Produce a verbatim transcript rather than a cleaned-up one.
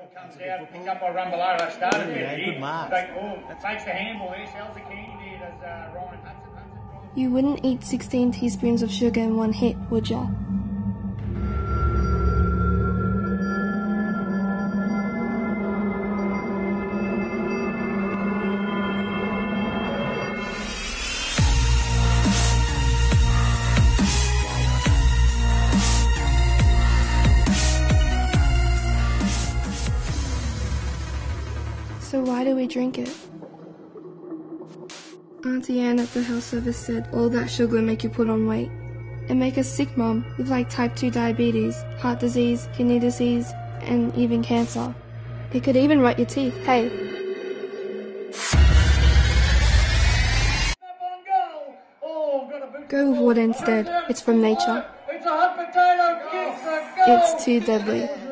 Comes out, picked up by Rumbalaro, started yeah, there. good mark. Great ball. Takes the handball there, sells the candy there, does uh, Ryan Hudson. Hudson. You wouldn't eat sixteen teaspoons of sugar in one hit, would ya? So why do we drink it? Auntie Anne at the health service said all that sugar would make you put on weight. And make us sick, Mum, with like type two diabetes, heart disease, kidney disease, and even cancer. It could even rot your teeth, hey. Go with water instead, it's from nature. It's a hot potato kick. It's too deadly.